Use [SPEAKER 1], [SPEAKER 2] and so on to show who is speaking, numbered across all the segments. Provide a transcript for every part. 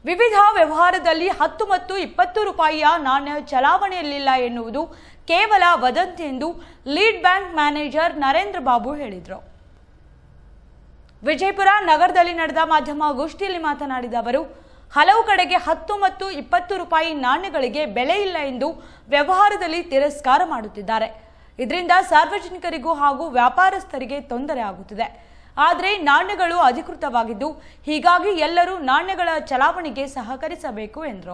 [SPEAKER 1] ವಿವಿಧ ವ್ಯವಹಾರದಲ್ಲಿ 10 ಮತ್ತು 20 ರೂಪಾಯಿಯ ನಾಣ್ಯ ಚಲಾವಣೆಯಲ್ಲಿಲ್ಲ ಎನ್ನುವುದು ಕೇವಲ ವದಂತಿ ಎಂದು lead bank manager Narendra Babu ಹೇಳಿದರು. ವಿಜಯಪುರ ನಗರದಲ್ಲಿ ನಡೆದ ಮಾಧ್ಯಮಗೋಷ್ಠಿಯಲ್ಲಿ ಮಾತನಾಡಿದ ಅವರು, ಹಲವು ಕಡೆಗೆ 10 ಮತ್ತು 20 ರೂಪಾಯಿ ನಾಣ್ಯಗಳಿಗೆ ಬೆಲೆ ಇಲ್ಲ ಎಂದು ವ್ಯವಹಾರದಲ್ಲಿ ತಿರಸ್ಕಾರ ಮಾಡುತ್ತಿದ್ದಾರೆ. ಇದರಿಂದ ಸಾರ್ವಜನಿಕರಿಗೂ ಹಾಗೂ ವ್ಯಾಪಾರಸ್ಥರಿಗೆ ತೊಂದರೆ ಆಗುತ್ತಿದೆ. ಆದರೆ ನಾಣ್ಯಗಳು ಅಧಿಕೃತವಾಗಿದ್ದು, ಹೀಗಾಗಿ ಎಲ್ಲರೂ ನಾಣ್ಯಗಳ ಚಲಾವಣೆಗೆ ಸಹಕರಿಸಬೇಕು ಎಂದರು.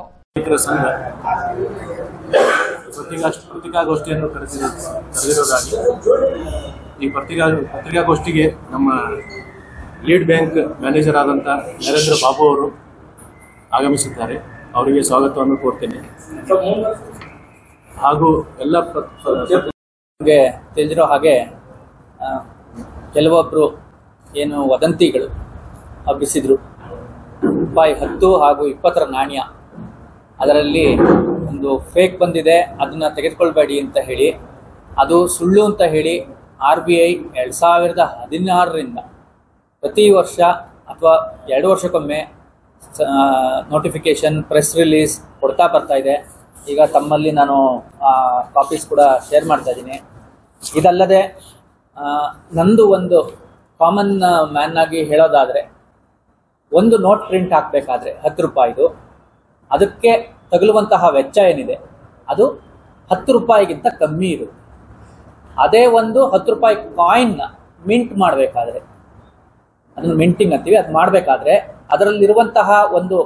[SPEAKER 2] ಪತ್ರಿಕಾಗೋಷ್ಠಿಯನ್ನು ಕರೆದಿರೋದಾಗಿ ಈ ಪತ್ರಿಕಾಗೋಷ್ಠಿಗೆ ನಮ್ಮ ಲೀಡ್ ಬ್ಯಾಂಕ್ ಮ್ಯಾನೇಜರ್ ಆದಂಥ ನರೇಂದ್ರ ಬಾಬು ಅವರು ಆಗಮಿಸಿದ್ದಾರೆ. ಅವರಿಗೆ ಸ್ವಾಗತವನ್ನು ಕೋರ್ತೇನೆ. ಹಾಗೂ ಎಲ್ಲ
[SPEAKER 3] ತಿಳಿದಿರೋ ಹಾಗೆ ಕೆಲವೊಬ್ಬರು ಏನು ವದಂತಿಗಳು ಹಬ್ಬಿಸಿದ್ರು, ರೂಪಾಯಿ 10 ಹಾಗೂ 20 ನಾಣ್ಯ ಅದರಲ್ಲಿ ಒಂದು ಫೇಕ್ ಬಂದಿದೆ, ಅದನ್ನು ತೆಗೆದುಕೊಳ್ಬೇಡಿ ಅಂತ ಹೇಳಿ, ಅದು ಸುಳ್ಳು ಅಂತ ಹೇಳಿ RBI 2016ರಿಂದ ಪ್ರತಿ ವರ್ಷ ಅಥವಾ 2 ವರ್ಷಕ್ಕೊಮ್ಮೆ ನೋಟಿಫಿಕೇಶನ್, ಪ್ರೆಸ್ ರಿಲೀಸ್ ಕೊಡ್ತಾ ಬರ್ತಾ ಇದೆ. ಈಗ ತಮ್ಮಲ್ಲಿ ನಾನು ಕಾಪೀಸ್ ಕೂಡ ಶೇರ್ ಮಾಡ್ತಾ ಇದ್ದೀನಿ. ಇದಲ್ಲದೆ ನಂದು ಒಂದು ಕಾಮನ್ ಮ್ಯಾನ್ ಆಗಿ ಹೇಳೋದಾದರೆ, ಒಂದು ನೋಟ್ ಪ್ರಿಂಟ್ ಹಾಕಬೇಕಾದ್ರೆ 10 ರೂಪಾಯಿದು ಅದಕ್ಕೆ ತಗುಲುವಂತಹ ವೆಚ್ಚ ಏನಿದೆ ಅದು 10 ರೂಪಾಯಿಗಿಂತ ಕಮ್ಮಿ ಇರುತ್ತೆ. ಅದೇ ಒಂದು 10 ರೂಪಾಯಿ ಕಾಯಿನ್ನ ಮಿಂಟ್ ಮಾಡಬೇಕಾದ್ರೆ, ಅದನ್ನು ಮಿಂಟಿಂಗ್ ಅಂತೀವಿ, ಅದು ಮಾಡಬೇಕಾದ್ರೆ ಅದರಲ್ಲಿರುವಂತಹ ಒಂದು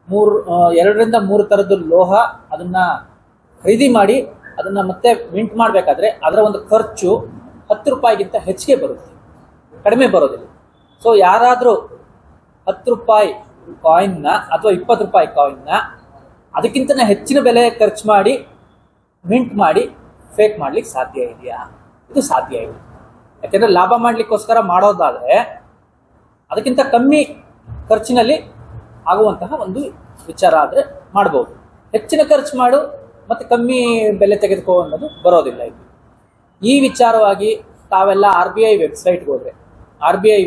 [SPEAKER 3] 2 ರಿಂದ 3 ಥರದ್ದು ಲೋಹ ಅದನ್ನು ಖರೀದಿ ಮಾಡಿ ಅದನ್ನು ಮತ್ತೆ ಮಿಂಟ್ ಮಾಡಬೇಕಾದ್ರೆ ಅದರ ಒಂದು ಖರ್ಚು 10 ರೂಪಾಯಿಗಿಂತ ಹೆಚ್ಚಿಗೆ ಬರುತ್ತೆ, ಕಡಿಮೆ ಬರೋದಿಲ್ಲ. ಸೊ ಯಾರಾದರೂ 10 ರೂಪಾಯಿ ಕಾಯಿನ್ನ ಅಥವಾ 20 ರೂಪಾಯಿ ಕಾಯಿನ್ನ ಅದಕ್ಕಿಂತ ಹೆಚ್ಚಿನ ಬೆಲೆ ಖರ್ಚು ಮಾಡಿ ಮಿಂಟ್ ಮಾಡಿ ಫೇಕ್ ಮಾಡ್ಲಿಕ್ಕೆ ಸಾಧ್ಯ ಇದೆಯಾ? ಇದು ಸಾಧ್ಯ ಇಲ್ಲ. ಯಾಕೆಂದರೆ ಲಾಭ ಮಾಡಲಿಕ್ಕೋಸ್ಕರ ಮಾಡೋದಾದರೆ ಅದಕ್ಕಿಂತ ಕಮ್ಮಿ ಖರ್ಚಿನಲ್ಲಿ ಆಗುವಂತಹ ಒಂದು ವಿಚಾರ ಆದರೆ ಮಾಡ್ಬೋದು. ಹೆಚ್ಚಿನ ಖರ್ಚು ಮಾಡು ಮತ್ತು ಕಮ್ಮಿ ಬೆಲೆ ತೆಗೆದುಕೋ ಅನ್ನೋದು ಬರೋದಿಲ್ಲ. ಇದು ಈ ವಿಚಾರವಾಗಿ ತಾವೆಲ್ಲ RBI ವೆಬ್ಸೈಟ್ಗೆ ಹೋದರೆ, RBI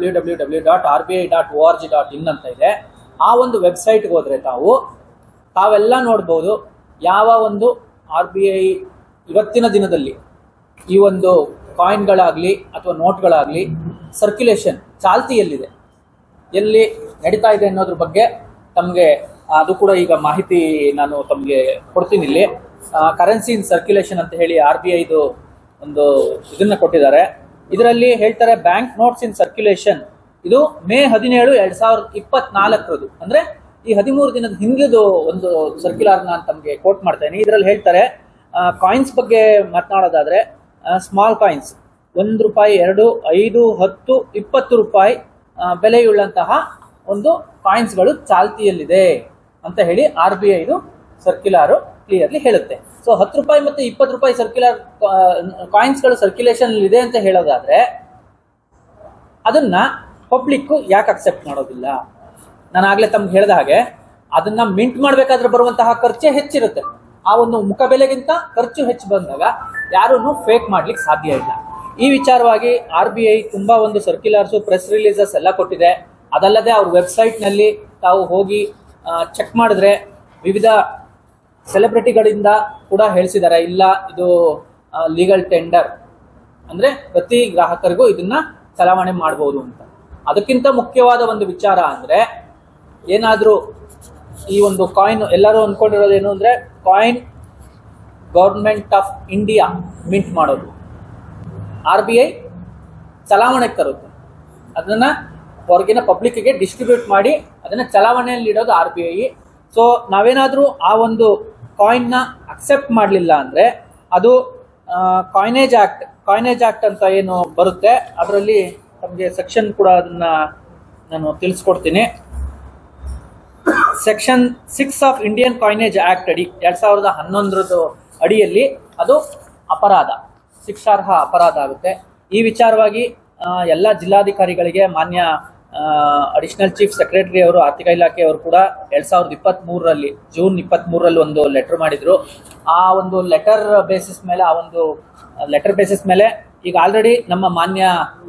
[SPEAKER 3] www.rbi.org.in ಅಂತ ಇದೆ, ಆ ಒಂದು ವೆಬ್ಸೈಟ್ಗೆ ಹೋದರೆ ತಾವೆಲ್ಲ ನೋಡ್ಬೋದು ಯಾವ ಒಂದು RBI ಇವತ್ತಿನ ದಿನದಲ್ಲಿ ಈ ಒಂದು ಕಾಯಿನ್ಗಳಾಗಲಿ ಅಥವಾ ನೋಟ್ಗಳಾಗಲಿ ಸರ್ಕ್ಯುಲೇಷನ್ ಚಾಲ್ತಿಯಲ್ಲಿದೆ, ಎಲ್ಲಿ ನಡೀತಾ ಇದೆ ಅನ್ನೋದ್ರ ಬಗ್ಗೆ ತಮಗೆ ಅದು ಕೂಡ ಈಗ ಮಾಹಿತಿ ನಾನು ತಮಗೆ ಕೊಡ್ತೀನಿ. ಇಲ್ಲಿ ಕರೆನ್ಸಿ ಇನ್ ಸರ್ಕ್ಯುಲೇಷನ್ ಅಂತ ಹೇಳಿ RBIದು ಒಂದು ಇದನ್ನ ಕೊಟ್ಟಿದ್ದಾರೆ. ಇದರಲ್ಲಿ ಹೇಳ್ತಾರೆ, ಬ್ಯಾಂಕ್ ನೋಟ್ಸ್ ಇನ್ ಸರ್ಕ್ಯುಲೇಷನ್ ಇದು ಮೇ 17, 2024 ಅಂದ್ರೆ ಈ 13 ದಿನದ ಹಿಂದಿದು ಒಂದು ಸರ್ಕ್ಯುಲರ್ ನಾನು ತಮಗೆ ಕೋಟ್ ಮಾಡ್ತೇನೆ. ಇದರಲ್ಲಿ ಹೇಳ್ತಾರೆ, ಕಾಯಿನ್ಸ್ ಬಗ್ಗೆ ಮಾತನಾಡೋದಾದ್ರೆ ಸ್ಮಾಲ್ ಕಾಯಿನ್ಸ್ 1 ರೂಪಾಯಿ, 2, 5, 10, 20 ರೂಪಾಯಿ ಬೆಲೆಯುಳ್ಳಂತಹ ಒಂದು ಕಾಯಿನ್ಸ್ಗಳು ಚಾಲ್ತಿಯಲ್ಲಿದೆ ಅಂತ ಹೇಳಿ RBIದು ಸರ್ಕ್ಯುಲರ್ ಕ್ಲಿಯರ್ಲಿ ಹೇಳುತ್ತೆ. ಸೊ 10 ರೂಪಾಯಿ ಮತ್ತು 20 ರೂಪಾಯಿ ಸರ್ಕ್ಯುಲರ್ ಕಾಯಿನ್ಸ್ಗಳು ಸರ್ಕ್ಯುಲೇಷನ್ ಇದೆ ಅಂತ ಹೇಳೋದಾದ್ರೆ ಅದನ್ನ ಪಬ್ಲಿಕ್ ಯಾಕೆ ಅಕ್ಸೆಪ್ಟ್ ಮಾಡೋದಿಲ್ಲ? ನಾನು ಆಗ್ಲೇ ತಮ್ಗೆ ಹೇಳಿದ ಹಾಗೆ ಅದನ್ನ ಮಿಂಟ್ ಮಾಡಬೇಕಾದ್ರೆ ಬರುವಂತಹ ಖರ್ಚೇ ಹೆಚ್ಚಿರುತ್ತೆ. ಆ ಒಂದು ಮುಖ ಬೆಲೆಗಿಂತ ಖರ್ಚು ಹೆಚ್ಚು ಬಂದಾಗ ಯಾರೂ ಫೇಕ್ ಮಾಡ್ಲಿಕ್ಕೆ ಸಾಧ್ಯ ಇಲ್ಲ. ಈ ವಿಚಾರವಾಗಿ RBI ತುಂಬಾ ಒಂದು ಸರ್ಕ್ಯುಲರ್ಸು, ಪ್ರೆಸ್ ರಿಲೀಸಸ್ ಎಲ್ಲ ಕೊಟ್ಟಿದೆ. ಅದಲ್ಲದೆ ಅವ್ರ ವೆಬ್ಸೈಟ್ನಲ್ಲಿ ತಾವು ಹೋಗಿ ಚೆಕ್ ಮಾಡಿದ್ರೆ ವಿವಿಧ ಸೆಲೆಬ್ರಿಟಿಗಳಿಂದ ಕೂಡ ಹೇಳಿಸಿದ್ದಾರೆ, ಇಲ್ಲ ಇದು ಲೀಗಲ್ ಟೆಂಡರ್, ಅಂದರೆ ಪ್ರತಿ ಗ್ರಾಹಕರಿಗೂ ಇದನ್ನ ಚಲಾವಣೆ ಮಾಡ್ಬೋದು ಅಂತ. ಅದಕ್ಕಿಂತ ಮುಖ್ಯವಾದ ಒಂದು ವಿಚಾರ ಅಂದರೆ, ಏನಾದರೂ ಈ ಒಂದು ಕಾಯಿನ್ ಎಲ್ಲರೂ ಅಂದ್ಕೊಂಡಿರೋದೇನು ಅಂದರೆ coin government of India mint ಮಾಡೋದು, RBI ಚಲಾವಣೆಗೆ ತರುತ್ತೆ, ಅದನ್ನು ಹೊರಗಿನ ಪಬ್ಲಿಕ್ಗೆ ಡಿಸ್ಟ್ರಿಬ್ಯೂಟ್ ಮಾಡಿ ಅದನ್ನು ಚಲಾವಣೆಯಲ್ಲಿ ಇಡೋದು RBI. ಸೊ ನಾವೇನಾದರೂ ಆ ಒಂದು ಕಾಯಿನ್ನ ಅಕ್ಸೆಪ್ಟ್ ಮಾಡಲಿಲ್ಲ ಅಂದರೆ ಅದು ಕಾಯಿನೇಜ್ ಆ್ಯಕ್ಟ್ ಅಂತ ಏನು ಬರುತ್ತೆ ಅದರಲ್ಲಿ ನಮಗೆ ಸೆಕ್ಷನ್ ಕೂಡ ಅದನ್ನು ನಾನು ತಿಳಿಸ್ಕೊಡ್ತೀನಿ. Section 6 of Indian coinage act ಅಡಿ 2011 ಅಡಿಯಲ್ಲಿ ಅದು ಅಪರಾಧ, ಶಿಕ್ಷಾರ್ಹ ಅಪರಾಧ ಆಗುತ್ತೆ. ಈ ವಿಚಾರವಾಗಿ ಎಲ್ಲ ಜಿಲ್ಲಾಧಿಕಾರಿಗಳಿಗೆ ಮಾನ್ಯ ಅಡಿಷನಲ್ ಚೀಫ್ ಸೆಕ್ರೆಟರಿ ಅವರು, ಆರ್ಥಿಕ ಇಲಾಖೆ ಅವರು ಕೂಡ 2023ರಲ್ಲಿ ಜೂನ್ 23ರಲ್ಲಿ ಒಂದು ಲೆಟರ್ ಮಾಡಿದ್ರು. ಆ ಒಂದು ಲೆಟರ್ ಬೇಸಿಸ್ ಮೇಲೆ ಈಗ ಆಲ್ರೆಡಿ ನಮ್ಮ ಮಾನ್ಯ